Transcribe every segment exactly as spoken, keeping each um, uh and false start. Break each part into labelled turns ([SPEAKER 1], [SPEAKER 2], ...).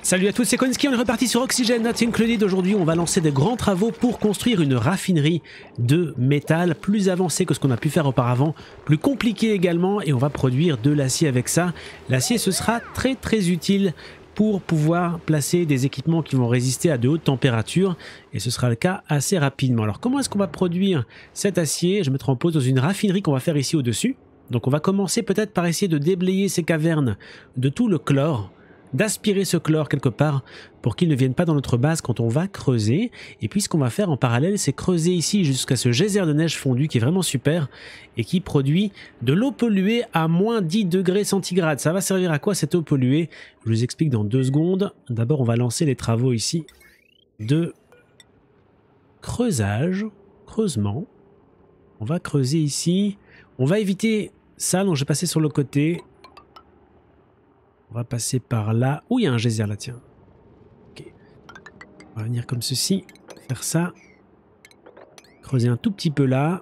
[SPEAKER 1] Salut à tous, c'est Konski, on est reparti sur Oxygen Not Included. Aujourd'hui, on va lancer des grands travaux pour construire une raffinerie de métal plus avancée que ce qu'on a pu faire auparavant, plus compliqué également, et on va produire de l'acier avec ça. L'acier, ce sera très très utile pour pouvoir placer des équipements qui vont résister à de hautes températures, et ce sera le cas assez rapidement. Alors comment est-ce qu'on va produire cet acier? Je vais mettre en pause dans une raffinerie qu'on va faire ici au-dessus. Donc on va commencer peut-être par essayer de déblayer ces cavernes de tout le chlore, d'aspirer ce chlore quelque part pour qu'il ne vienne pas dans notre base quand on va creuser. Et puis ce qu'on va faire en parallèle, c'est creuser ici jusqu'à ce geyser de neige fondue qui est vraiment super et qui produit de l'eau polluée à moins dix degrés centigrades. Ça va servir à quoi cette eau polluée? Je vous explique dans deux secondes. D'abord on va lancer les travaux ici de creusage, creusement. On va creuser ici. On va éviter ça, donc je vais passer sur le côté. On va passer par là. Où il y a un geyser là, tiens. Ok. On va venir comme ceci. Faire ça. Creuser un tout petit peu là.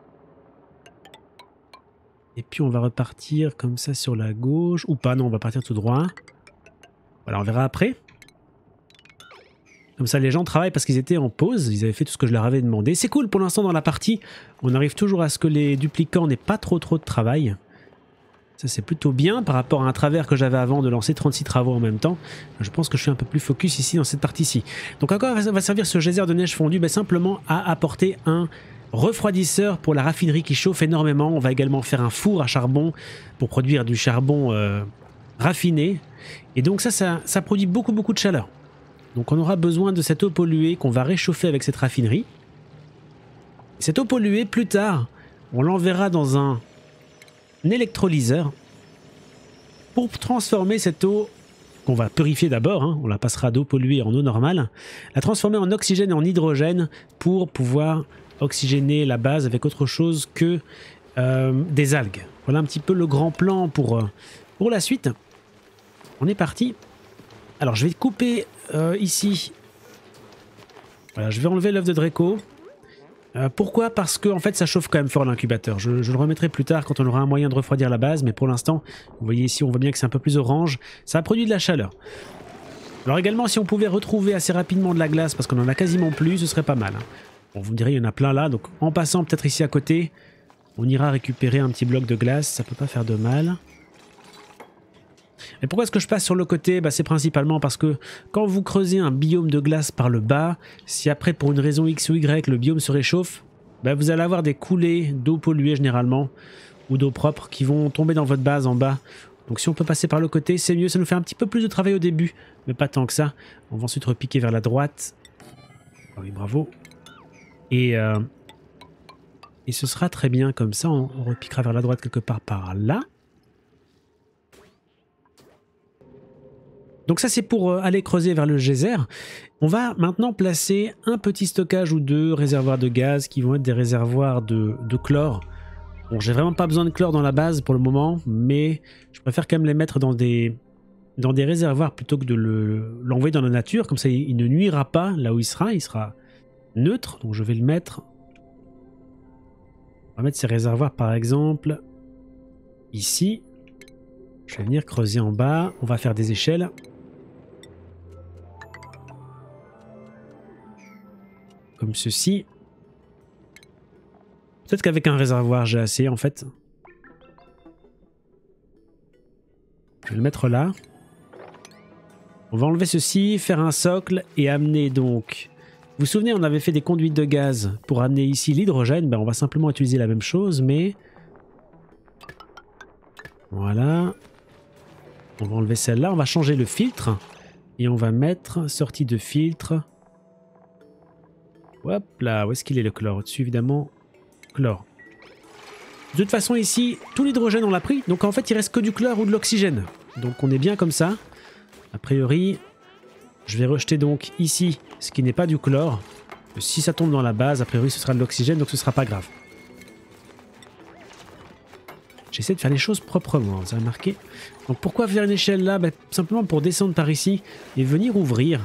[SPEAKER 1] Et puis on va repartir comme ça sur la gauche. Ou pas, non, on va partir tout droit. Voilà, on verra après. Comme ça, les gens travaillent parce qu'ils étaient en pause. Ils avaient fait tout ce que je leur avais demandé. C'est cool pour l'instant dans la partie. On arrive toujours à ce que les duplicants n'aient pas trop trop de travail. Ça c'est plutôt bien par rapport à un travers que j'avais avant de lancer trente-six travaux en même temps. Je pense que je suis un peu plus focus ici dans cette partie-ci. Donc à quoi va servir ce geyser de neige fondue? Ben, simplement à apporter un refroidisseur pour la raffinerie qui chauffe énormément. On va également faire un four à charbon pour produire du charbon euh, raffiné. Et donc ça, ça, ça produit beaucoup beaucoup de chaleur. Donc on aura besoin de cette eau polluée qu'on va réchauffer avec cette raffinerie. Cette eau polluée, plus tard, on l'enverra dans un électrolyseur pour transformer cette eau qu'on va purifier d'abord, hein, on la passera d'eau polluée en eau normale, la transformer en oxygène et en hydrogène pour pouvoir oxygéner la base avec autre chose que euh, des algues. Voilà un petit peu le grand plan pour, euh, pour la suite. On est parti. Alors je vais couper euh, ici. Voilà, je vais enlever l'œuf de Draco. Euh, pourquoi? Parce que en fait ça chauffe quand même fort l'incubateur. Je, je le remettrai plus tard quand on aura un moyen de refroidir la base, mais pour l'instant, vous voyez ici, on voit bien que c'est un peu plus orange. Ça produit de la chaleur. Alors également, si on pouvait retrouver assez rapidement de la glace, parce qu'on en a quasiment plus, ce serait pas mal. Bon, vous me direz, il y en a plein là, donc en passant peut-être ici à côté, on ira récupérer un petit bloc de glace, ça peut pas faire de mal. Et pourquoi est-ce que je passe sur le côté? Bah, c'est principalement parce que quand vous creusez un biome de glace par le bas, si après pour une raison X ou Y le biome se réchauffe, bah, vous allez avoir des coulées d'eau polluée généralement, ou d'eau propre qui vont tomber dans votre base en bas. Donc si on peut passer par le côté, c'est mieux, ça nous fait un petit peu plus de travail au début, mais pas tant que ça. On va ensuite repiquer vers la droite. Oh oui, bravo. Et, euh, et ce sera très bien comme ça, on, on repiquera vers la droite quelque part par là. Donc ça c'est pour aller creuser vers le geyser. On va maintenant placer un petit stockage ou deux réservoirs de gaz qui vont être des réservoirs de, de chlore. Bon, j'ai vraiment pas besoin de chlore dans la base pour le moment, mais je préfère quand même les mettre dans des, dans des réservoirs plutôt que de l'envoyer dans la nature. Comme ça il, il ne nuira pas là où il sera, il sera neutre. Donc je vais le mettre. On va mettre ces réservoirs par exemple ici. Je vais venir creuser en bas, on va faire des échelles. Comme ceci. Peut-être qu'avec un réservoir j'ai assez en fait. Je vais le mettre là. On va enlever ceci, faire un socle et amener donc... Vous vous souvenez, on avait fait des conduites de gaz pour amener ici l'hydrogène. Ben, on va simplement utiliser la même chose, mais... Voilà. On va enlever celle-là, on va changer le filtre. Et on va mettre sortie de filtre... Hop là, où est-ce qu'il est le chlore? Au-dessus évidemment, chlore. De toute façon ici, tout l'hydrogène on l'a pris, donc en fait il reste que du chlore ou de l'oxygène. Donc on est bien comme ça. A priori, je vais rejeter donc ici ce qui n'est pas du chlore. Si ça tombe dans la base, a priori ce sera de l'oxygène, donc ce sera pas grave. J'essaie de faire les choses proprement, vous avez remarqué. Donc pourquoi faire une échelle là? Ben, simplement pour descendre par ici et venir ouvrir.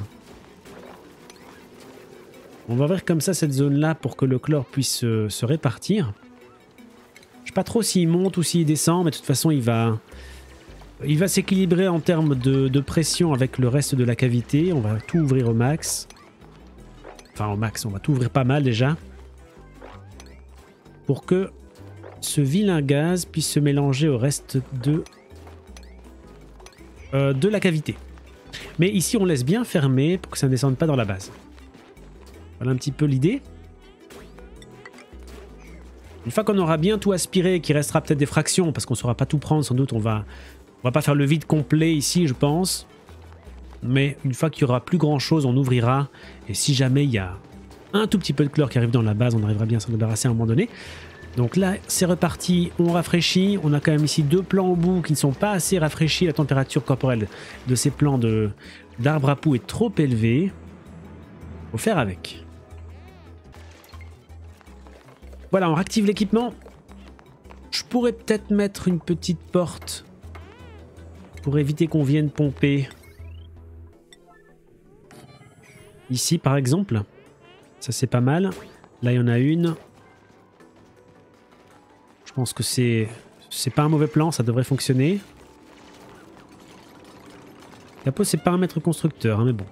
[SPEAKER 1] On va ouvrir comme ça cette zone-là pour que le chlore puisse euh, se répartir. Je ne sais pas trop s'il monte ou s'il descend, mais de toute façon il va, Il va s'équilibrer en termes de, de pression avec le reste de la cavité. On va tout ouvrir au max. Enfin au max, on va tout ouvrir pas mal déjà. Pour que ce vilain gaz puisse se mélanger au reste de, euh, de la cavité. Mais ici on laisse bien fermer pour que ça ne descende pas dans la base. Voilà un petit peu l'idée. Une fois qu'on aura bien tout aspiré, qu'il restera peut-être des fractions, parce qu'on ne saura pas tout prendre, sans doute on va, on va pas faire le vide complet ici je pense. Mais une fois qu'il y aura plus grand chose, on ouvrira. Et si jamais il y a un tout petit peu de chlore qui arrive dans la base, on arrivera bien à s'en débarrasser à un moment donné. Donc là c'est reparti, on rafraîchit. On a quand même ici deux plants au bout qui ne sont pas assez rafraîchis. La température corporelle de ces plants d'arbre à poux est trop élevée. Faut faire avec. Voilà, on réactive l'équipement. Je pourrais peut-être mettre une petite porte pour éviter qu'on vienne pomper. Ici par exemple. Ça c'est pas mal. Là il y en a une. Je pense que c'est c'est pas un mauvais plan, ça devrait fonctionner. Capot c'est pas un maître constructeur, hein, mais bon.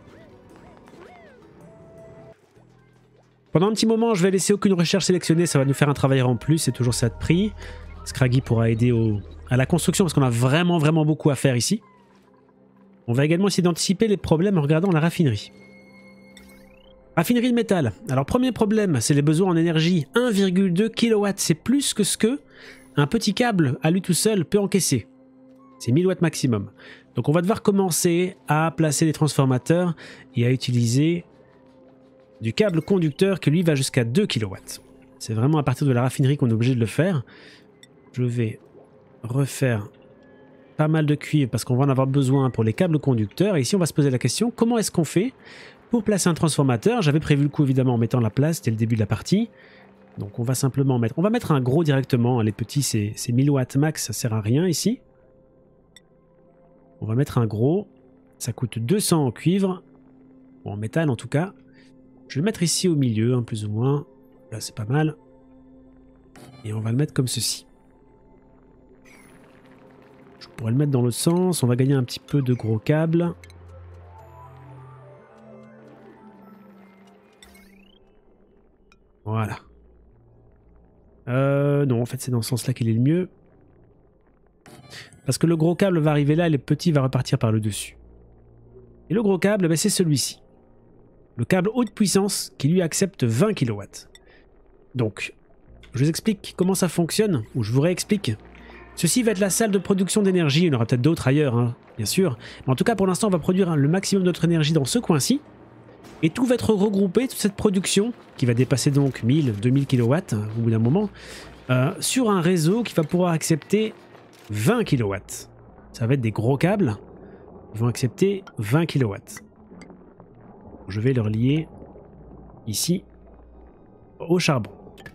[SPEAKER 1] Pendant un petit moment, je vais laisser aucune recherche sélectionnée, ça va nous faire un travailleur en plus, c'est toujours ça de prix. Scraggy pourra aider au, à la construction parce qu'on a vraiment vraiment beaucoup à faire ici. On va également essayer d'anticiper les problèmes en regardant la raffinerie. Raffinerie de métal. Alors premier problème, c'est les besoins en énergie. un virgule deux kilowatts, c'est plus que ce que un petit câble à lui tout seul peut encaisser. C'est mille watts maximum. Donc on va devoir commencer à placer des transformateurs et à utiliser du câble conducteur qui lui va jusqu'à deux kilowatts. C'est vraiment à partir de la raffinerie qu'on est obligé de le faire. Je vais refaire pas mal de cuivre parce qu'on va en avoir besoin pour les câbles conducteurs. Et ici on va se poser la question, comment est-ce qu'on fait pour placer un transformateur? J'avais prévu le coup évidemment en mettant la place dès le début de la partie. Donc on va simplement mettre... On va mettre un gros directement. Les petits c'est mille watts max, ça sert à rien ici. On va mettre un gros. Ça coûte deux cents en cuivre. Ou en métal en tout cas. Je vais le mettre ici au milieu, hein, plus ou moins. Là c'est pas mal. Et on va le mettre comme ceci. Je pourrais le mettre dans l'autre sens. On va gagner un petit peu de gros câbles. Voilà. Euh, non, en fait, c'est dans ce sens-là qu'il est le mieux. Parce que le gros câble va arriver là et le petit va repartir par le dessus. Et le gros câble, ben, c'est celui-ci. Le câble haute puissance qui lui accepte vingt kilowatts. Donc, je vous explique comment ça fonctionne, ou je vous réexplique. Ceci va être la salle de production d'énergie. Il y en aura peut-être d'autres ailleurs, hein, bien sûr. Mais en tout cas, pour l'instant, on va produire le maximum de notre énergie dans ce coin-ci. Et tout va être regroupé, toute cette production, qui va dépasser donc mille, deux mille kilowatts au bout d'un moment, euh, sur un réseau qui va pouvoir accepter vingt kilowatts. Ça va être des gros câbles, ils vont accepter vingt kilowatts. Je vais le relier ici au charbon.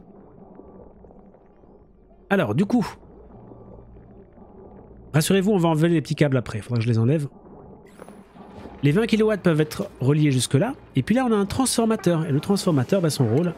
[SPEAKER 1] Alors, du coup, rassurez-vous, on va enlever les petits câbles après, il faudra que je les enlève. Les vingt kilowatts peuvent être reliés jusque là. Et puis là, on a un transformateur. Et le transformateur, bah, son rôle,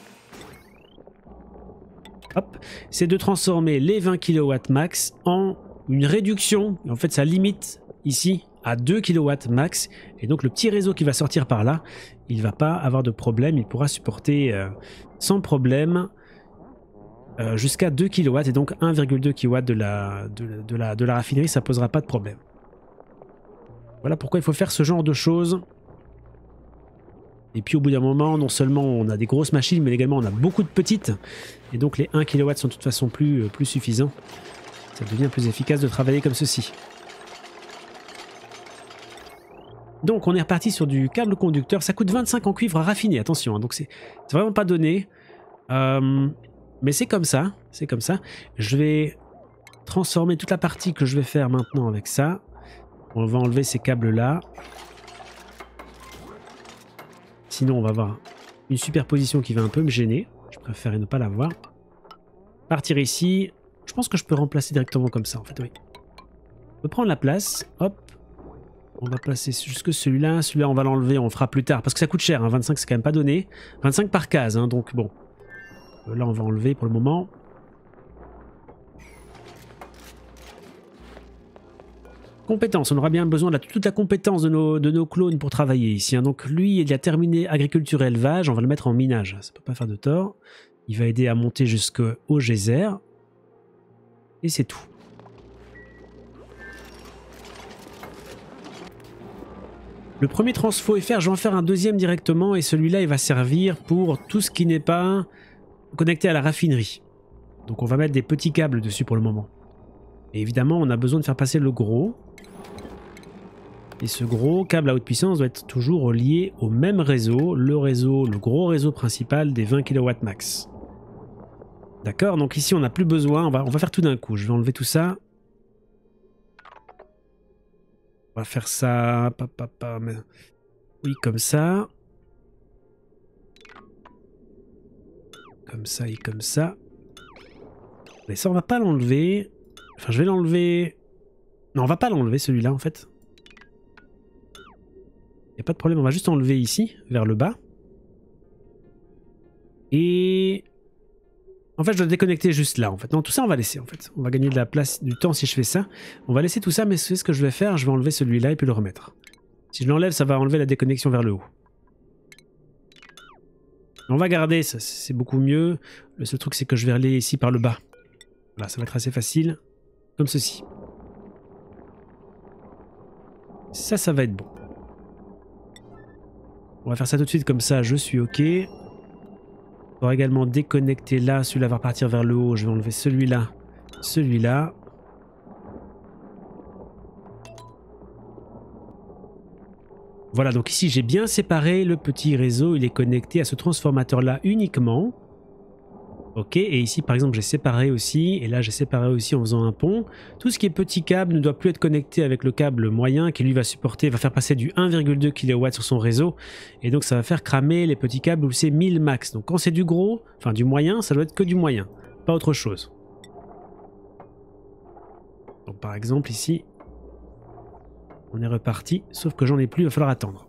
[SPEAKER 1] c'est de transformer les vingt kilowatts max en une réduction. En fait, ça limite ici à deux kilowatts max. Et donc, le petit réseau qui va sortir par là, il ne va pas avoir de problème. Il pourra supporter euh, sans problème euh, jusqu'à deux kilowatts. Et donc, un virgule deux kilowatts de la, de, de, la, de la raffinerie, ça ne posera pas de problème. Voilà pourquoi il faut faire ce genre de choses. Et puis au bout d'un moment, non seulement on a des grosses machines, mais également on a beaucoup de petites. Et donc les un kilowatt sont de toute façon plus, plus suffisants. Ça devient plus efficace de travailler comme ceci. Donc on est reparti sur du câble conducteur. Ça coûte vingt-cinq en cuivre raffiné, attention. Hein, donc c'est vraiment pas donné. Euh, mais c'est comme ça. C'est comme ça. Je vais transformer toute la partie que je vais faire maintenant avec ça. On va enlever ces câbles là. Sinon on va avoir une superposition qui va un peu me gêner. Je préfère ne pas la voir. Partir ici. Je pense que je peux remplacer directement comme ça en fait, oui. On peut prendre la place. Hop. On va placer jusque celui-là. Celui-là on va l'enlever, on le fera plus tard. Parce que ça coûte cher, hein. vingt-cinq c'est quand même pas donné. vingt-cinq par case, hein, donc bon. Là on va enlever pour le moment. Compétences, on aura bien besoin de la, toute la compétence de nos, de nos clones pour travailler ici. Hein. Donc lui, il a terminé agriculture et élevage, on va le mettre en minage, ça peut pas faire de tort. Il va aider à monter jusqu'au geyser. Et c'est tout. Le premier transfo est fait, je vais en faire un deuxième directement et celui-là il va servir pour tout ce qui n'est pas connecté à la raffinerie. Donc on va mettre des petits câbles dessus pour le moment. Et évidemment on a besoin de faire passer le gros. Et ce gros câble à haute puissance doit être toujours relié au même réseau, le réseau, le gros réseau principal des vingt kilowatts max. D'accord, donc ici on n'a plus besoin, on va, on va faire tout d'un coup, je vais enlever tout ça. On va faire ça, pa, pa, pa, mais... oui comme ça. Comme ça et comme ça. Mais ça on va pas l'enlever, enfin je vais l'enlever... Non on va pas l'enlever celui-là en fait. Il n'y a pas de problème, on va juste enlever ici, vers le bas. Et... en fait, je dois déconnecter juste là, en fait. Non, tout ça, on va laisser, en fait. On va gagner de la place, du temps si je fais ça. On va laisser tout ça, mais c'est ce que je vais faire. Je vais enlever celui-là et puis le remettre. Si je l'enlève, ça va enlever la déconnexion vers le haut. On va garder, ça, c'est beaucoup mieux. Le seul truc, c'est que je vais aller ici par le bas. Voilà, ça va être assez facile. Comme ceci. Ça, ça va être bon. On va faire ça tout de suite comme ça, je suis OK. On va également déconnecter là, celui-là va partir vers le haut. Je vais enlever celui-là, celui-là. Voilà, donc ici j'ai bien séparé le petit réseau. Il est connecté à ce transformateur-là uniquement. Ok, et ici par exemple j'ai séparé aussi, et là j'ai séparé aussi en faisant un pont. Tout ce qui est petit câble ne doit plus être connecté avec le câble moyen qui lui va supporter, va faire passer du un virgule deux kilowatts sur son réseau. Et donc ça va faire cramer les petits câbles où c'est mille max. Donc quand c'est du gros, enfin du moyen, ça doit être que du moyen, pas autre chose. Donc par exemple ici, on est reparti, sauf que j'en ai plus, il va falloir attendre.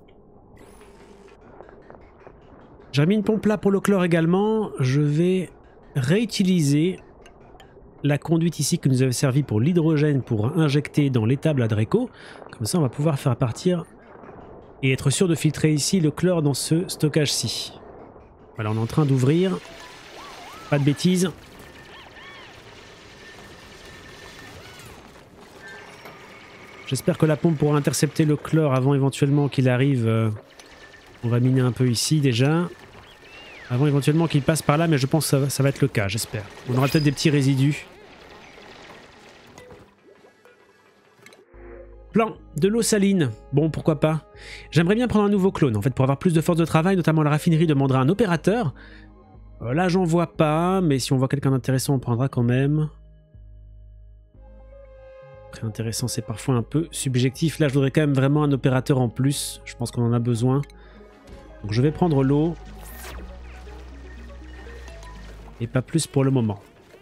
[SPEAKER 1] J'ai remis une pompe là pour le chlore également, je vais... réutiliser la conduite ici qui nous avait servi pour l'hydrogène pour injecter dans l'étable à Draco. Comme ça on va pouvoir faire partir et être sûr de filtrer ici le chlore dans ce stockage-ci. Voilà, on est en train d'ouvrir. Pas de bêtises. J'espère que la pompe pourra intercepter le chlore avant éventuellement qu'il arrive. On va miner un peu ici déjà. Avant éventuellement qu'il passe par là, mais je pense que ça va, ça va être le cas, j'espère. On aura peut-être des petits résidus. Plan de l'eau saline. Bon, pourquoi pas. J'aimerais bien prendre un nouveau clone, en fait, pour avoir plus de force de travail, notamment la raffinerie demandera un opérateur. Euh, là, j'en vois pas, mais si on voit quelqu'un d'intéressant, on prendra quand même. Après, intéressant, c'est parfois un peu subjectif. Là, je voudrais quand même vraiment un opérateur en plus. Je pense qu'on en a besoin. Donc, je vais prendre l'eau. Et pas plus pour le moment.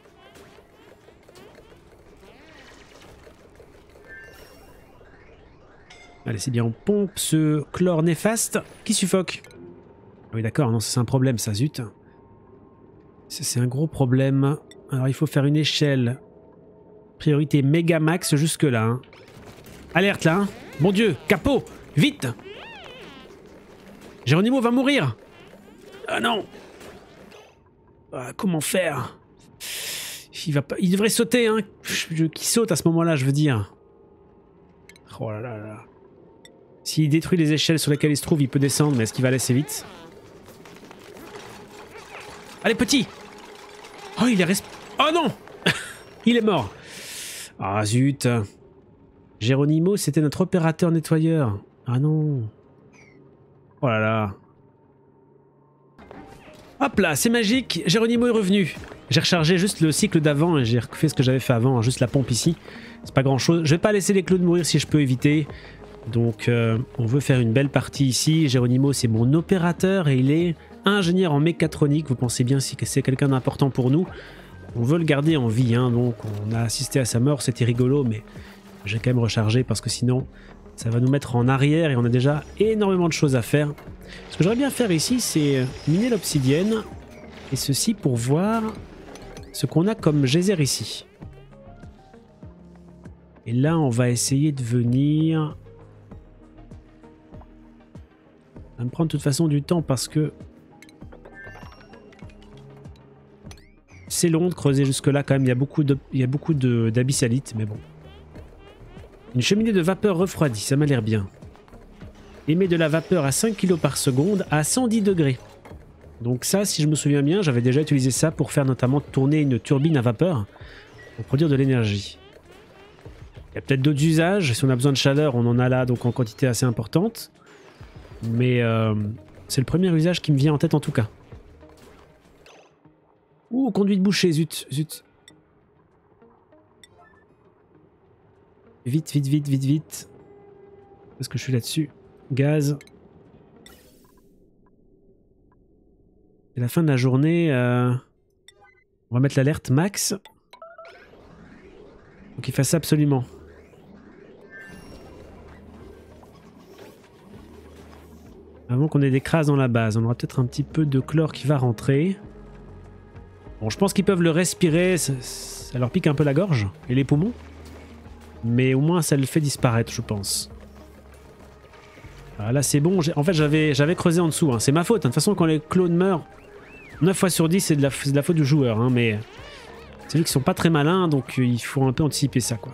[SPEAKER 1] Allez, c'est bien, on pompe ce chlore néfaste qui suffoque. Ah oui, d'accord, non, c'est un problème, ça, zut. C'est un gros problème. Alors, il faut faire une échelle. Priorité méga max jusque-là. Hein. Alerte, là. Hein. Mon Dieu, capot, vite. Geronimo va mourir. Ah non. Ah, comment faire? Il va pas, il devrait sauter, hein. Qui saute à ce moment-là, je veux dire. Oh là là là. S'il détruit les échelles sur lesquelles il se trouve, il peut descendre, mais est-ce qu'il va aller assez vite? Allez, petit! Oh, il est resp... Oh non! Il est mort. Ah zut. Geronimo, c'était notre opérateur nettoyeur. Ah non. Oh là là. Hop là, c'est magique, Geronimo est revenu. J'ai rechargé juste le cycle d'avant et j'ai refait ce que j'avais fait avant, juste la pompe ici. C'est pas grand chose. Je vais pas laisser les clones mourir si je peux éviter. Donc euh, on veut faire une belle partie ici. Geronimo c'est mon opérateur et il est ingénieur en mécatronique. Vous pensez bien si c'est quelqu'un d'important pour nous. On veut le garder en vie, hein, donc on a assisté à sa mort, c'était rigolo, mais j'ai quand même rechargé parce que sinon ça va nous mettre en arrière et on a déjà énormément de choses à faire. Ce que j'aimerais bien faire ici, c'est miner l'obsidienne et ceci pour voir ce qu'on a comme geyser ici. Et là, on va essayer de venir... Ça va me prendre de toute façon du temps parce que... C'est long de creuser jusque-là quand même. Il y a beaucoup de, il y a beaucoup de, d'abyssalites, mais bon. Une cheminée de vapeur refroidie, ça m'a l'air bien. Émet de la vapeur à cinq kilos par seconde à cent dix degrés. Donc ça, si je me souviens bien, j'avais déjà utilisé ça pour faire notamment tourner une turbine à vapeur pour produire de l'énergie. Il y a peut-être d'autres usages. Si on a besoin de chaleur, on en a là donc en quantité assez importante. Mais euh, c'est le premier usage qui me vient en tête en tout cas. Ouh, conduite bouchée, zut, zut. Vite, vite, vite, vite, vite. Parce que je suis là-dessus. Gaz. C'est la fin de la journée. Euh... On va mettre l'alerte max. Faut qu'il fasse ça absolument. Avant qu'on ait des crasses dans la base. On aura peut-être un petit peu de chlore qui va rentrer. Bon, je pense qu'ils peuvent le respirer. Ça, ça leur pique un peu la gorge et les poumons. Mais au moins ça le fait disparaître, je pense. Ah, là c'est bon. En fait j'avais j'avais creusé en dessous. Hein. C'est ma faute. Hein. De toute façon quand les clones meurent, neuf fois sur dix c'est de, de la faute du joueur. Hein. Mais c'est vu qu'ils sont pas très malins. Donc il faut un peu anticiper ça quoi.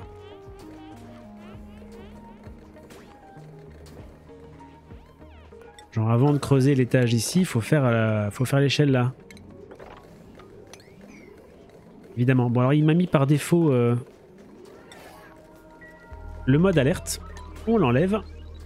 [SPEAKER 1] Genre avant de creuser l'étage ici, il faut faire, euh, faut faire l'échelle là. Évidemment. Bon alors il m'a mis par défaut... Euh... Le mode alerte, on l'enlève.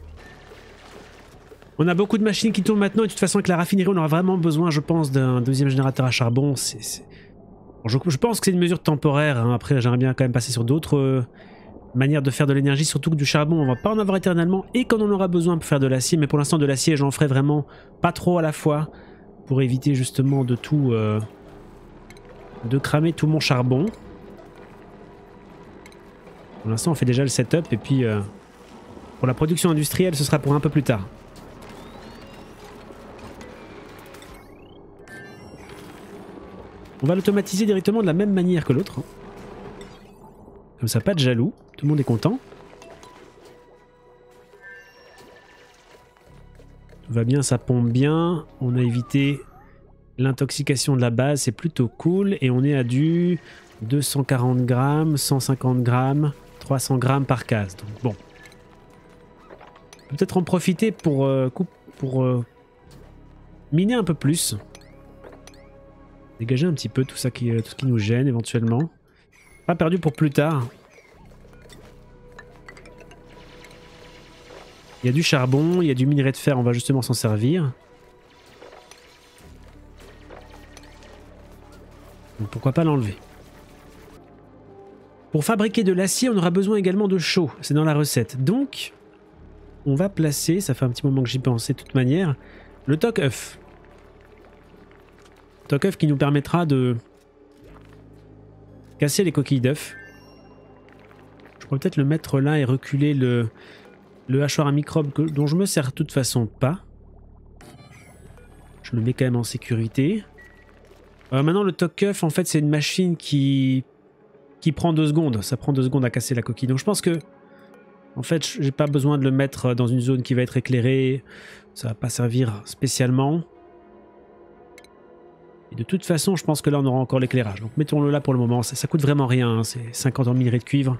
[SPEAKER 1] On a beaucoup de machines qui tournent maintenant et de toute façon avec la raffinerie on aura vraiment besoin je pense d'un deuxième générateur à charbon. C'est, c'est... Bon, je, je pense que c'est une mesure temporaire, hein. Après j'aimerais bien quand même passer sur d'autres euh, manières de faire de l'énergie, surtout que du charbon on va pas en avoir éternellement et quand on en aura besoin pour faire de l'acier, mais pour l'instant de l'acier j'en ferai vraiment pas trop à la fois pour éviter justement de tout... Euh, de cramer tout mon charbon. Pour l'instant on fait déjà le setup et puis euh, pour la production industrielle ce sera pour un peu plus tard. On va l'automatiser directement de la même manière que l'autre. Comme ça pas de jaloux, tout le monde est content. Tout va bien, ça pompe bien. On a évité l'intoxication de la base, c'est plutôt cool. Et on est à du deux cent quarante grammes, cent cinquante grammes, trois cents grammes par case. Donc bon. On peut peut-être en profiter pour, euh, pour euh, miner un peu plus. Dégager un petit peu tout ça qui, tout ce qui nous gêne éventuellement. Pas perdu pour plus tard. Il y a du charbon, il y a du minerai de fer, on va justement s'en servir. Donc pourquoi pas l'enlever. Pour fabriquer de l'acier, on aura besoin également de chaux. C'est dans la recette. Donc, on va placer, ça fait un petit moment que j'y pensais de toute manière, le toc-œuf. Toc-œuf qui nous permettra de casser les coquilles d'œufs. Je pourrais peut-être le mettre là et reculer le, le hachoir à microbes que, dont je me sers de toute façon pas. Je le mets quand même en sécurité. Euh, maintenant le toc-œuf en fait c'est une machine qui, qui prend deux secondes. Ça prend deux secondes à casser la coquille. Donc je pense que en fait j'ai pas besoin de le mettre dans une zone qui va être éclairée. Ça va pas servir spécialement. Et de toute façon, je pense que là, on aura encore l'éclairage. Donc mettons-le là pour le moment. Ça, ça coûte vraiment rien. Hein. C'est cinquante en minerai de cuivre.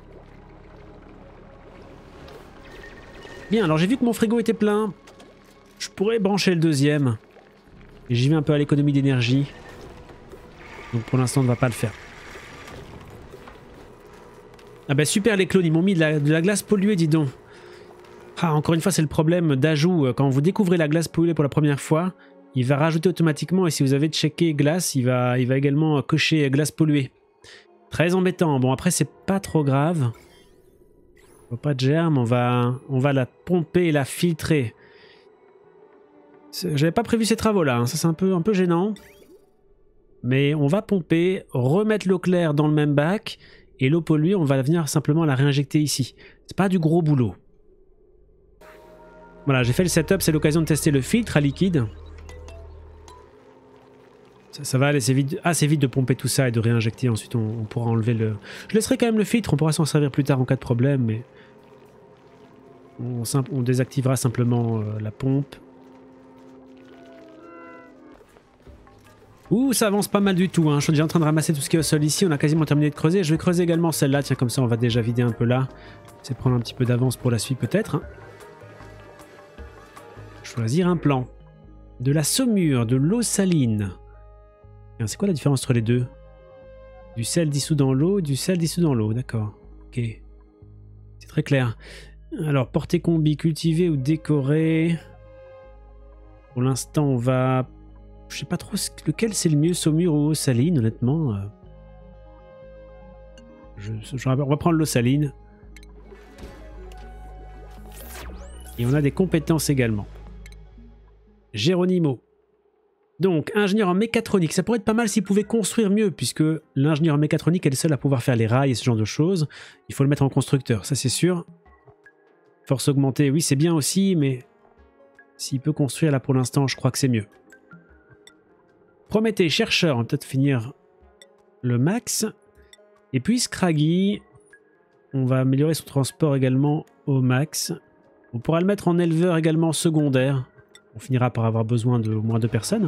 [SPEAKER 1] Bien, alors j'ai vu que mon frigo était plein. Je pourrais brancher le deuxième. Et j'y vais un peu à l'économie d'énergie. Donc pour l'instant, on ne va pas le faire. Ah bah super les clones, ils m'ont mis de la, de la glace polluée, dis donc. Ah, encore une fois, c'est le problème d'ajout. Quand vous découvrez la glace polluée pour la première fois... Il va rajouter automatiquement et si vous avez checké glace, il va, il va également cocher glace polluée. Très embêtant. Bon après c'est pas trop grave. Pas de germes, on va, on va la pomper et la filtrer. J'avais pas prévu ces travaux là, hein. Ça c'est un peu, un peu gênant. Mais on va pomper, remettre l'eau claire dans le même bac et l'eau polluée on va venir simplement la réinjecter ici. C'est pas du gros boulot. Voilà, j'ai fait le setup, c'est l'occasion de tester le filtre à liquide. Ça, ça va aller, c'est vite, assez vite de pomper tout ça et de réinjecter. Ensuite, on, on pourra enlever le... Je laisserai quand même le filtre, on pourra s'en servir plus tard en cas de problème, mais... On, on désactivera simplement euh, la pompe. Ouh, ça avance pas mal du tout, hein. Je suis déjà en train de ramasser tout ce qui est au sol ici. On a quasiment terminé de creuser. Je vais creuser également celle-là. Tiens, comme ça, on va déjà vider un peu là. C'est prendre un petit peu d'avance pour la suite, peut-être. Hein. Choisir un plan. De la saumure, de l'eau saline. C'est quoi la différence entre les deux? Du sel dissous dans l'eau, du sel dissous dans l'eau. D'accord. Ok. C'est très clair. Alors, porter combi, cultiver ou décorer. Pour l'instant, on va... Je sais pas trop lequel c'est le mieux, saumure ou eau saline, honnêtement. Je, je, on va prendre l'eau saline. Et on a des compétences également. Geronimo. Donc, ingénieur en mécatronique. Ça pourrait être pas mal s'il pouvait construire mieux, puisque l'ingénieur en mécatronique est le seul à pouvoir faire les rails et ce genre de choses. Il faut le mettre en constructeur, ça c'est sûr. Force augmentée, oui c'est bien aussi, mais s'il peut construire là pour l'instant, je crois que c'est mieux. Prométhée, chercheur, on va peut-être finir le max. Et puis Scraggy, on va améliorer son transport également au max. On pourra le mettre en éleveur également secondaire. On finira par avoir besoin de au moins deux personnes.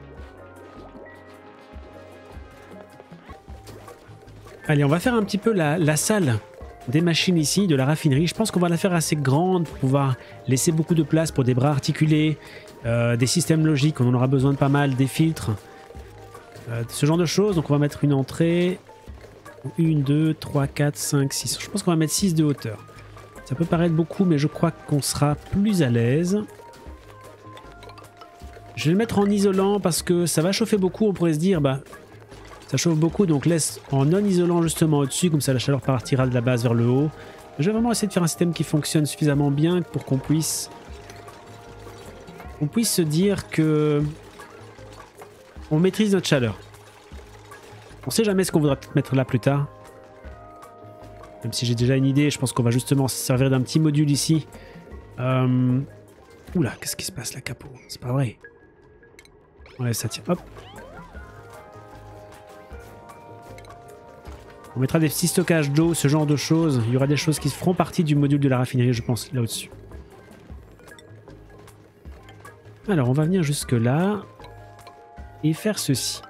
[SPEAKER 1] Allez, on va faire un petit peu la, la salle des machines ici, de la raffinerie. Je pense qu'on va la faire assez grande pour pouvoir laisser beaucoup de place pour des bras articulés, euh, des systèmes logiques, on en aura besoin de pas mal, des filtres. Euh, ce genre de choses, donc on va mettre une entrée, une, deux, trois, quatre, cinq, six. Je pense qu'on va mettre six de hauteur. Ça peut paraître beaucoup, mais je crois qu'on sera plus à l'aise. Je vais le mettre en isolant parce que ça va chauffer beaucoup, on pourrait se dire, bah, ça chauffe beaucoup, donc laisse en non isolant justement au-dessus, comme ça la chaleur partira de la base vers le haut. Je vais vraiment essayer de faire un système qui fonctionne suffisamment bien pour qu'on puisse, on puisse se dire que on maîtrise notre chaleur. On sait jamais ce qu'on voudra peut-être mettre là plus tard. Même si j'ai déjà une idée, je pense qu'on va justement se servir d'un petit module ici. Euh... Oula, qu'est-ce qui se passe là, capot? C'est pas vrai. On laisse ça, tiens, hop. On mettra des petits stockages d'eau, ce genre de choses. Il y aura des choses qui feront partie du module de la raffinerie, je pense, là au-dessus. Alors, on va venir jusque là. Et faire ceci.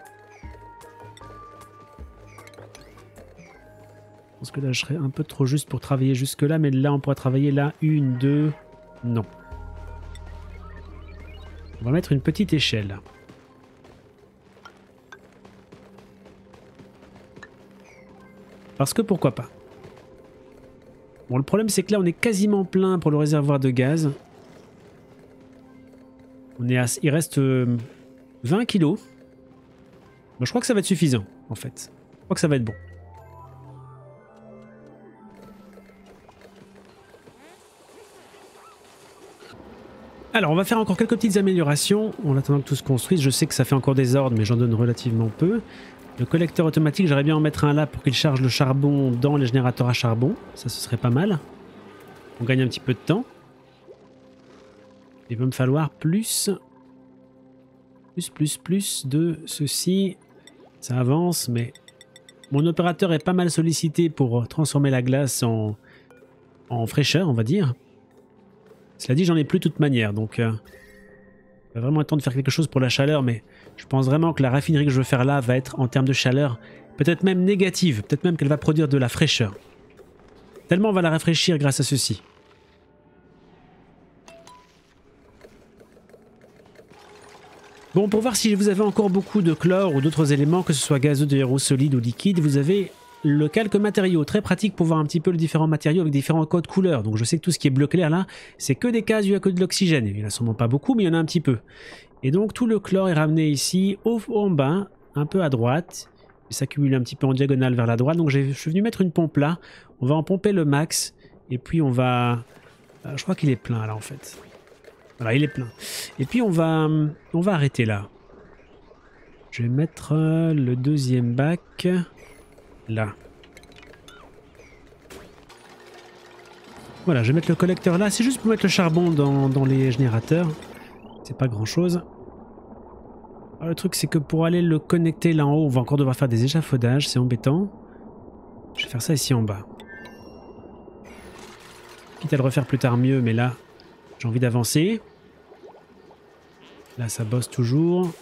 [SPEAKER 1] Je pense que là, je serais un peu trop juste pour travailler jusque là, mais là, on pourra travailler là. Une, deux... Non. On va mettre une petite échelle. Parce que pourquoi pas. Bon, le problème, c'est que là, on est quasiment plein pour le réservoir de gaz. On est à... Il reste euh, vingt kilos. Bon, je crois que ça va être suffisant, en fait. Je crois que ça va être bon. Alors, on va faire encore quelques petites améliorations en attendant que tout se construise. Je sais que ça fait encore des ordres, mais j'en donne relativement peu. Le collecteur automatique, j'aimerais bien en mettre un là pour qu'il charge le charbon dans les générateurs à charbon. Ça, ce serait pas mal. On gagne un petit peu de temps. Il va me falloir plus... Plus, plus, plus de ceci. Ça avance, mais... Mon opérateur est pas mal sollicité pour transformer la glace en, en fraîcheur, on va dire. Cela dit, j'en ai plus de toute manière, donc... Euh, il va vraiment être temps de faire quelque chose pour la chaleur, mais je pense vraiment que la raffinerie que je veux faire là va être, en termes de chaleur, peut-être même négative. Peut-être même qu'elle va produire de la fraîcheur. Tellement on va la rafraîchir grâce à ceci. Bon, pour voir si vous avez encore beaucoup de chlore ou d'autres éléments, que ce soit gazeux, de héros, solide ou liquide, vous avez le calque matériaux. Très pratique pour voir un petit peu les différents matériaux avec différents codes couleurs. Donc je sais que tout ce qui est bleu clair là, c'est que des cases, il y a que de l'oxygène. Il n'y en a sûrement pas beaucoup, mais il y en a un petit peu. Et donc tout le chlore est ramené ici, au, en bas, un peu à droite. Il s'accumule un petit peu en diagonale vers la droite. Donc je suis venu mettre une pompe là. On va en pomper le max. Et puis on va... Je crois qu'il est plein là en fait. Voilà, il est plein. Et puis on va, on va arrêter là. Je vais mettre le deuxième bac là. Voilà, je vais mettre le collecteur là. C'est juste pour mettre le charbon dans, dans les générateurs. C'est pas grand chose. Alors, le truc c'est que pour aller le connecter là en haut, on va encore devoir faire des échafaudages, c'est embêtant. Je vais faire ça ici en bas. Quitte à le refaire plus tard mieux, mais là j'ai envie d'avancer. Là ça bosse toujours.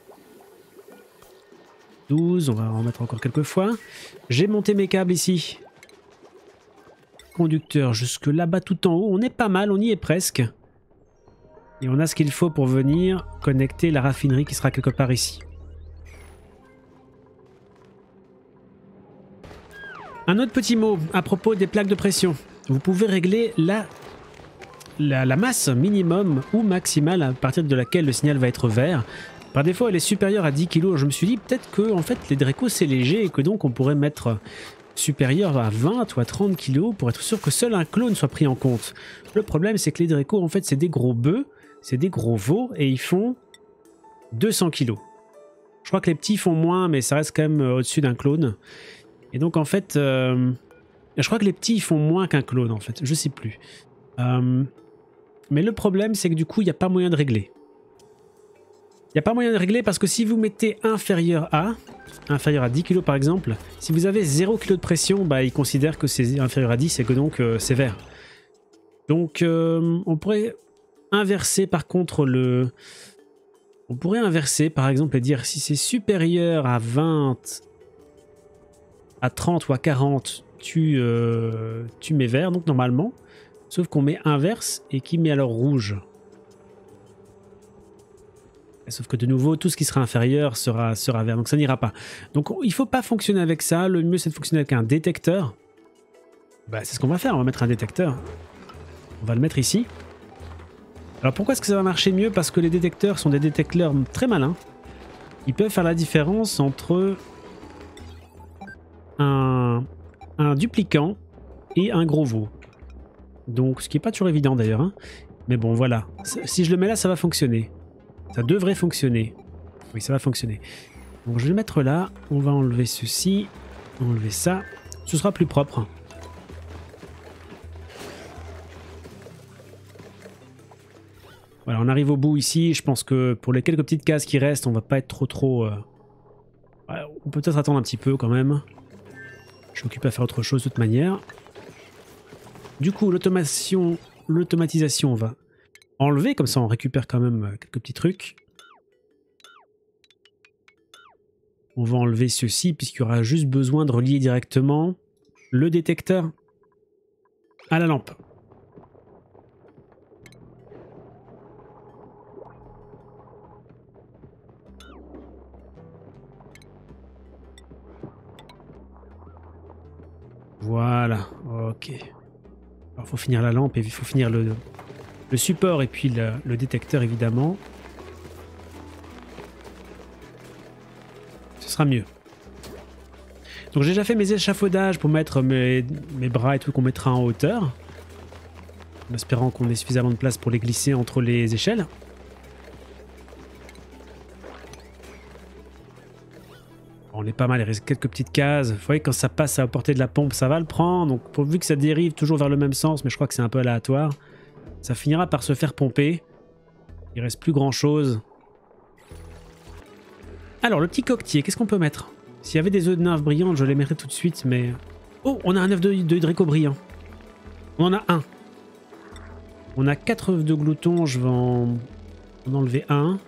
[SPEAKER 1] douze, on va en mettre encore quelques fois. J'ai monté mes câbles ici. Conducteur jusque là-bas tout en haut. On est pas mal, on y est presque. Et on a ce qu'il faut pour venir connecter la raffinerie qui sera quelque part ici. Un autre petit mot à propos des plaques de pression. Vous pouvez régler la, la, la masse minimum ou maximale à partir de laquelle le signal va être vert. Par défaut, elle est supérieure à dix kilos. Je me suis dit peut-être que en fait, les Draco c'est léger et que donc on pourrait mettre supérieur à vingt ou à trente kilos pour être sûr que seul un clone soit pris en compte. Le problème c'est que les Draco en fait c'est des gros bœufs, c'est des gros veaux et ils font deux cents kilos. Je crois que les petits font moins mais ça reste quand même au-dessus d'un clone. Et donc en fait, euh, je crois que les petits font moins qu'un clone en fait, je sais plus. Euh, mais le problème c'est que du coup il n'y a pas moyen de régler. Il n'y a pas moyen de régler parce que si vous mettez inférieur à, inférieur à dix kilos par exemple, si vous avez zéro kilo de pression, bah, il considère que c'est inférieur à dix et que donc euh, c'est vert. Donc euh, on pourrait inverser par contre le... On pourrait inverser par exemple et dire si c'est supérieur à vingt, à trente ou à quarante, tu, euh, tu mets vert donc normalement. Sauf qu'on met inverse et qui met alors rouge. Sauf que de nouveau, tout ce qui sera inférieur sera, sera vert, donc ça n'ira pas. Donc il ne faut pas fonctionner avec ça, le mieux c'est de fonctionner avec un détecteur. Bah, c'est ce qu'on va faire, on va mettre un détecteur. On va le mettre ici. Alors pourquoi est-ce que ça va marcher mieux? Parce que les détecteurs sont des détecteurs très malins. Ils peuvent faire la différence entre un, un dupliquant et un gros veau. Donc ce qui n'est pas toujours évident d'ailleurs. Hein. Mais bon voilà, si je le mets là ça va fonctionner. Ça devrait fonctionner. Oui, ça va fonctionner. Donc je vais le mettre là. On va enlever ceci. Enlever ça. Ce sera plus propre. Voilà, on arrive au bout ici. Je pense que pour les quelques petites cases qui restent, on va pas être trop trop... Euh... Ouais, on peut peut-être attendre un petit peu quand même. Je suis occupé à faire autre chose de toute manière. Du coup, l'automation, l'automatisation, on va enlever, comme ça on récupère quand même quelques petits trucs. On va enlever ceci puisqu'il y aura juste besoin de relier directement le détecteur à la lampe. Voilà, ok. Alors il faut finir la lampe et il faut finir le... Le support et puis le, le détecteur évidemment. Ce sera mieux. Donc j'ai déjà fait mes échafaudages pour mettre mes, mes bras et tout qu'on mettra en hauteur. En espérant qu'on ait suffisamment de place pour les glisser entre les échelles. On est pas mal, il reste quelques petites cases. Vous voyez quand ça passe à la portée de la pompe ça va le prendre. Donc pourvu que ça dérive toujours vers le même sens, mais je crois que c'est un peu aléatoire. Ça finira par se faire pomper. Il reste plus grand chose. Alors, le petit coquetier, qu'est-ce qu'on peut mettre? S'il y avait des œufs de nymphe brillantes, je les mettrais tout de suite, mais... Oh, on a un œuf de, de Draco brillant. On en a un. On a quatre œufs de glouton, je vais en, en enlever un.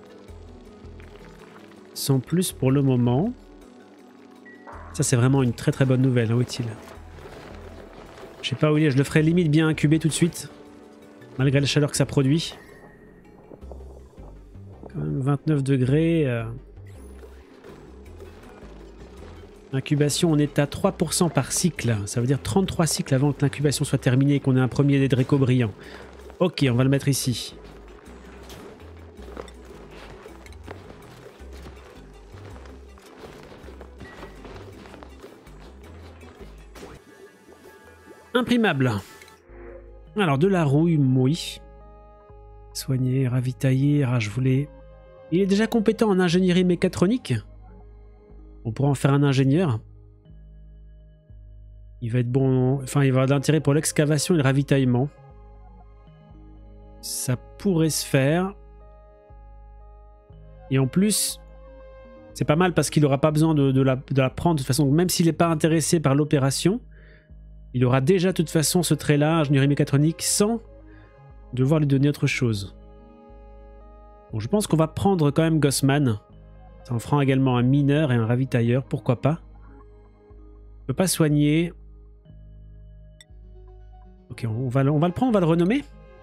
[SPEAKER 1] Sans plus pour le moment. Ça, c'est vraiment une très très bonne nouvelle, hein, où est-il? Je sais pas où il est, je le ferai limite bien incuber tout de suite. Malgré la chaleur que ça produit. Quand même vingt-neuf degrés. Euh... Incubation, on est à trois pour cent par cycle. Ça veut dire trente-trois cycles avant que l'incubation soit terminée et qu'on ait un premier des Draco brillants. Ok, on va le mettre ici. Imprimable. Alors, de la rouille, oui. Soigner, ravitailler. Ah, je voulais... Il est déjà compétent en ingénierie mécatronique. On pourra en faire un ingénieur. Il va être bon... Enfin, il va avoir de l'intérêt pour l'excavation et le ravitaillement. Ça pourrait se faire. Et en plus, C'est pas mal parce qu'il n'aura pas besoin de, de, la, de la prendre. De toute façon, même s'il n'est pas intéressé par l'opération, il aura déjà de toute façon ce trait-là, ingénierie mécatronique, sans devoir lui donner autre chose. Bon, je pense qu'on va prendre quand même Gossman. Ça en fera également un mineur et un ravitailleur, pourquoi pas. On peut pas soigner. Ok, on va, on va le prendre, on va le renommer.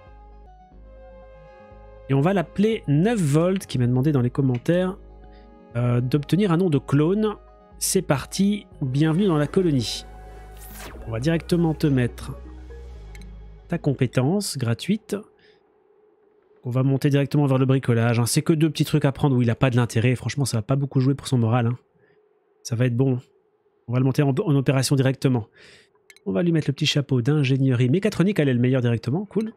[SPEAKER 1] Et on va l'appeler neuf volts, qui m'a demandé dans les commentaires euh, d'obtenir un nom de clone. C'est parti, bienvenue dans la colonie. On va directement te mettre ta compétence gratuite. On va monter directement vers le bricolage. Hein. C'est que deux petits trucs à prendre où il n'a pas de l'intérêt. Franchement, ça va pas beaucoup jouer pour son moral. Hein. Ça va être bon. On va le monter en, en opération directement. On va lui mettre le petit chapeau d'ingénierie mécatronique. Elle est le meilleur directement. Cool.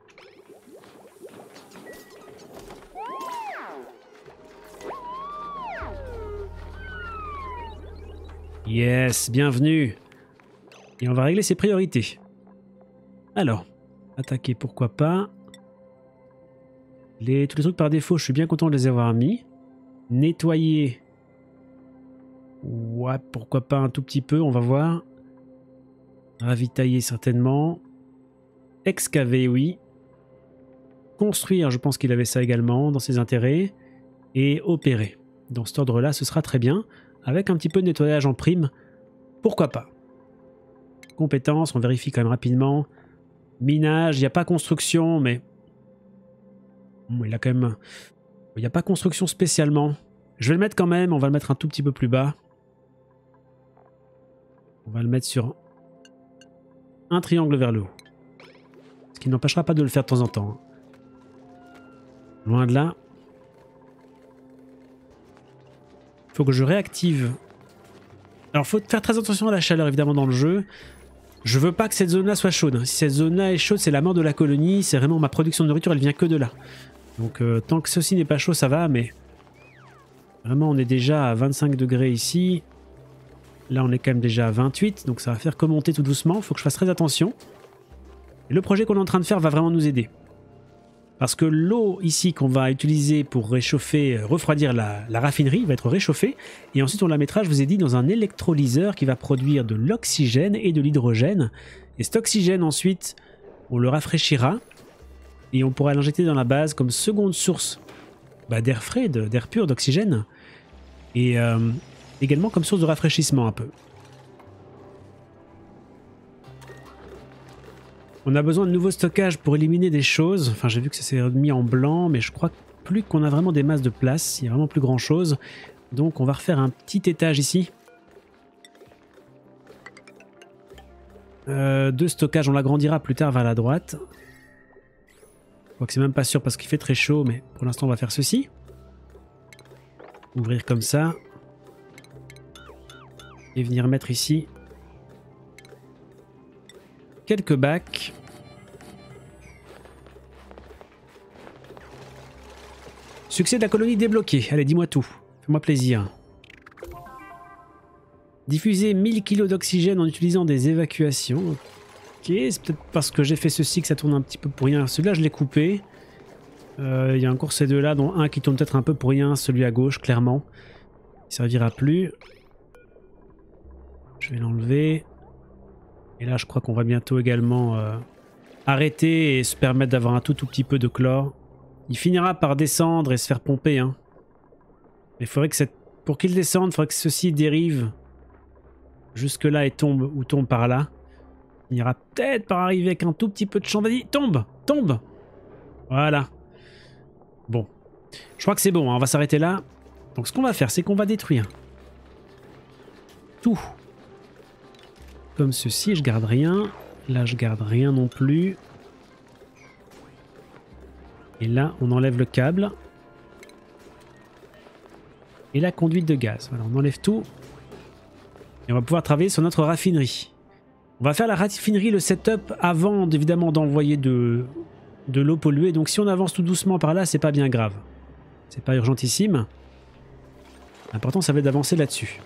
[SPEAKER 1] Yes, bienvenue. Et on va régler ses priorités. Alors, attaquer, pourquoi pas. Les, tous les trucs par défaut, je suis bien content de les avoir mis. Nettoyer. Ouais, pourquoi pas un tout petit peu, on va voir. Ravitailler, certainement. Excaver, oui. Construire, je pense qu'il avait ça également dans ses intérêts. Et opérer. Dans cet ordre-là, ce sera très bien. Avec un petit peu de nettoyage en prime, pourquoi pas. Compétences, on vérifie quand même rapidement. Minage, il n'y a pas construction, mais... Bon, il a quand même... Il n'y a pas construction spécialement. Je vais le mettre quand même, on va le mettre un tout petit peu plus bas. On va le mettre sur un triangle vers le haut. Ce qui n'empêchera pas de le faire de temps en temps. Loin de là. Il faut que je réactive. Alors, il faut faire très attention à la chaleur, évidemment, dans le jeu. Je veux pas que cette zone-là soit chaude. Si cette zone-là est chaude, c'est la mort de la colonie. C'est vraiment ma production de nourriture, elle vient que de là. Donc, euh, tant que ceci n'est pas chaud, ça va, mais... Vraiment, on est déjà à vingt-cinq degrés ici. Là, on est quand même déjà à vingt-huit, donc ça va faire commenter tout doucement. Il faut que je fasse très attention. Et le projet qu'on est en train de faire va vraiment nous aider. Parce que l'eau ici qu'on va utiliser pour réchauffer, refroidir la, la raffinerie va être réchauffée. Et ensuite on la mettra, je vous ai dit, dans un électrolyseur qui va produire de l'oxygène et de l'hydrogène. Et cet oxygène ensuite, on le rafraîchira. Et on pourra l'injecter dans la base comme seconde source bah, d'air frais, d'air pur, d'oxygène. Et euh, également comme source de rafraîchissement un peu. On a besoin de nouveaux stockages pour éliminer des choses. Enfin, j'ai vu que ça s'est mis en blanc, mais je crois plus qu'on a vraiment des masses de place. Il n'y a vraiment plus grand chose. Donc, on va refaire un petit étage ici. Euh, de stockage, on l'agrandira plus tard vers la droite. Je crois que c'est même pas sûr parce qu'il fait très chaud, mais pour l'instant, on va faire ceci. Ouvrir comme ça. Et venir mettre ici quelques bacs. Succès de la colonie débloqué. Allez, dis-moi tout. Fais-moi plaisir. Diffuser mille kilos d'oxygène en utilisant des évacuations. Ok, c'est peut-être parce que j'ai fait ceci que ça tourne un petit peu pour rien. Celui-là, je l'ai coupé. Il euh, y a encore ces deux-là, dont un qui tourne peut-être un peu pour rien. Celui à gauche, clairement. Il servira plus. Je vais l'enlever. Et là, je crois qu'on va bientôt également euh, arrêter et se permettre d'avoir un tout, tout petit peu de chlore. Il finira par descendre et se faire pomper. Hein. Mais il faudrait que cette... pour qu'il descende, il faudrait que ceci dérive jusque là et tombe ou tombe par là. Il ira peut-être par arriver avec un tout petit peu de champ. Vas-y, tombe, tombe. Voilà. Bon. Je crois que c'est bon, hein. On va s'arrêter là. Donc ce qu'on va faire, c'est qu'on va détruire tout. Comme ceci, je garde rien. Là, je garde rien non plus. Et là, on enlève le câble. Et la conduite de gaz. Voilà, on enlève tout. Et on va pouvoir travailler sur notre raffinerie. On va faire la raffinerie, le setup, avant évidemment d'envoyer de, de l'eau polluée. Donc si on avance tout doucement par là, c'est pas bien grave. C'est pas urgentissime. L'important, ça va être d'avancer là-dessus.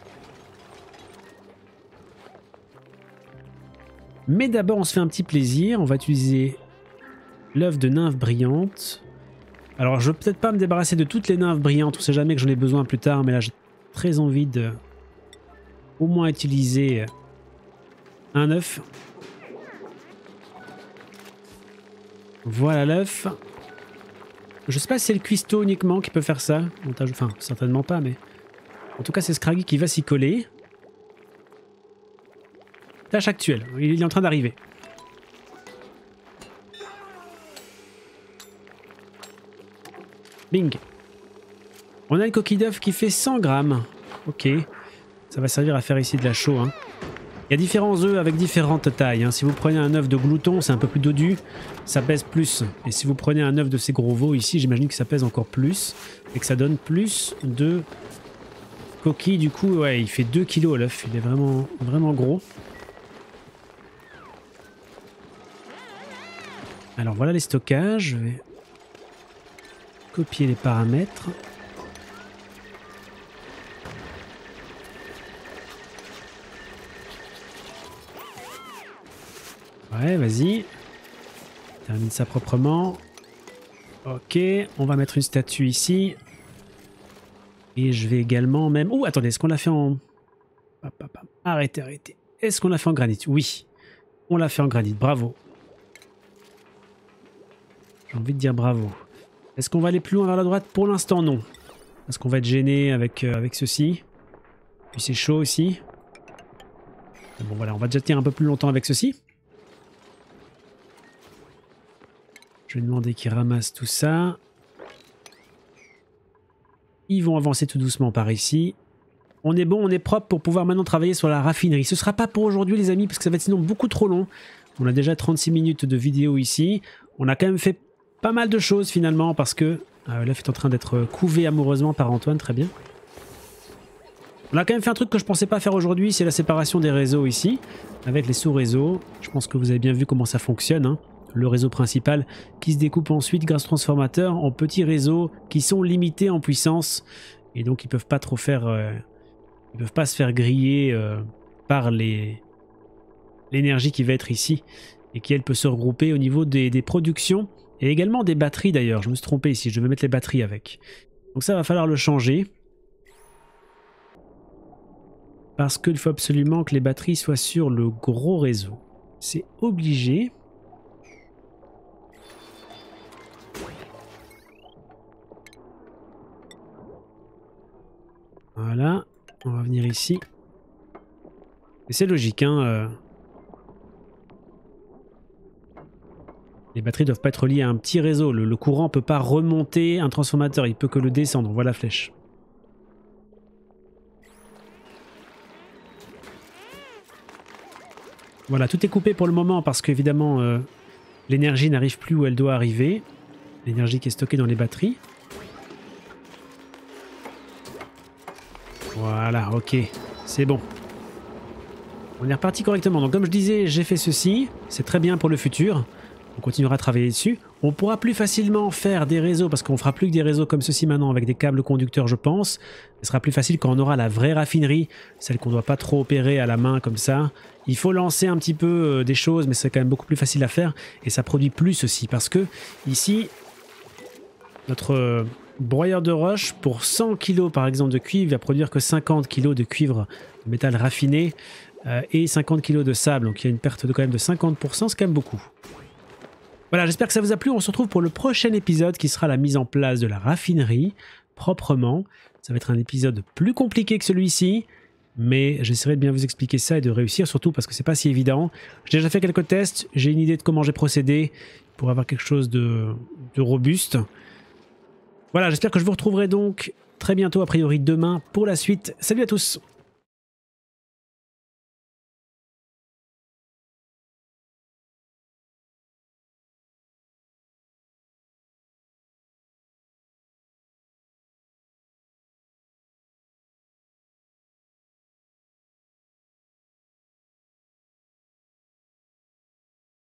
[SPEAKER 1] Mais d'abord, on se fait un petit plaisir. On va utiliser l'œuf de nymphe brillante. Alors, je vais peut-être pas me débarrasser de toutes les nymphes brillantes. On sait jamais que j'en ai besoin plus tard. Mais là, j'ai très envie de au moins utiliser un œuf. Voilà l'œuf. Je sais pas si c'est le cuistot uniquement qui peut faire ça. Enfin, certainement pas, mais... En tout cas, c'est Scraggy qui va s'y coller. Tâche actuelle. Il est en train d'arriver. Bing. On a une coquille d'œuf qui fait cent grammes. Ok. Ça va servir à faire ici de la chaux. Hein. Il y a différents œufs avec différentes tailles. Hein. Si vous prenez un œuf de glouton, c'est un peu plus dodu. Ça pèse plus. Et si vous prenez un œuf de ces gros veaux ici, j'imagine que ça pèse encore plus. Et que ça donne plus de coquilles. Du coup, ouais, il fait deux kilos l'œuf. Il est vraiment, vraiment gros. Alors voilà les stockages. Je vais copier les paramètres. Ouais, vas-y. Termine ça proprement. Ok, on va mettre une statue ici. Et je vais également même... Oh, attendez, est-ce qu'on l'a fait en... Arrêtez, arrêtez. Est-ce qu'on l'a fait en granit? Oui, on l'a fait en granit. Bravo. J'ai envie de dire bravo. Est-ce qu'on va aller plus loin vers la droite? Pour l'instant, non. Parce qu'on va être gêné avec, euh, avec ceci. Puis c'est chaud aussi. Bon, voilà, on va déjà tenir un peu plus longtemps avec ceci. Je vais demander qu'ils ramassent tout ça. Ils vont avancer tout doucement par ici. On est bon, on est propre pour pouvoir maintenant travailler sur la raffinerie. Ce ne sera pas pour aujourd'hui les amis, parce que ça va être sinon beaucoup trop long. On a déjà trente-six minutes de vidéo ici. On a quand même fait pas mal de choses finalement, parce que euh, l'œuf est en train d'être couvé amoureusement par Antoine, très bien. On a quand même fait un truc que je pensais pas faire aujourd'hui, c'est la séparation des réseaux ici, avec les sous-réseaux. Je pense que vous avez bien vu comment ça fonctionne, hein. Le réseau principal qui se découpe ensuite grâce au transformateur en petits réseaux qui sont limités en puissance et donc ils peuvent pas trop faire euh, ils peuvent pas se faire griller euh, par les l'énergie qui va être ici et qui elle peut se regrouper au niveau des, des productions et également des batteries d'ailleurs. Je me suis trompé ici, je vais mettre les batteries avec, donc ça va falloir le changer parce qu'il faut absolument que les batteries soient sur le gros réseau, c'est obligé. Voilà, on va venir ici. Et c'est logique, hein. Euh... Les batteries doivent pas être liées à un petit réseau. Le, le courant peut pas remonter un transformateur, il peut que le descendre. Voilà la flèche. Voilà, tout est coupé pour le moment parce qu'évidemment, euh, l'énergie n'arrive plus où elle doit arriver. L'énergie qui est stockée dans les batteries. Voilà, ok, c'est bon. On est reparti correctement. Donc comme je disais, j'ai fait ceci. C'est très bien pour le futur. On continuera à travailler dessus. On pourra plus facilement faire des réseaux parce qu'on fera plus que des réseaux comme ceci maintenant avec des câbles conducteurs, je pense. Ce sera plus facile quand on aura la vraie raffinerie, celle qu'on ne doit pas trop opérer à la main comme ça. Il faut lancer un petit peu des choses, mais c'est quand même beaucoup plus facile à faire. Et ça produit plus aussi parce que ici, notre... broyeur de roche, pour cent kilos par exemple de cuivre, va produire que cinquante kilos de cuivre de métal raffiné euh, et cinquante kilos de sable. Donc il y a une perte de quand même de cinquante pour cent, c'est quand même beaucoup. Voilà, j'espère que ça vous a plu. On se retrouve pour le prochain épisode qui sera la mise en place de la raffinerie proprement. Ça va être un épisode plus compliqué que celui-ci, mais j'essaierai de bien vous expliquer ça et de réussir, surtout parce que c'est pas si évident. J'ai déjà fait quelques tests, j'ai une idée de comment j'ai procédé pour avoir quelque chose de, de robuste. Voilà, j'espère que je vous retrouverai donc très bientôt, a priori demain, pour la suite. Salut à tous!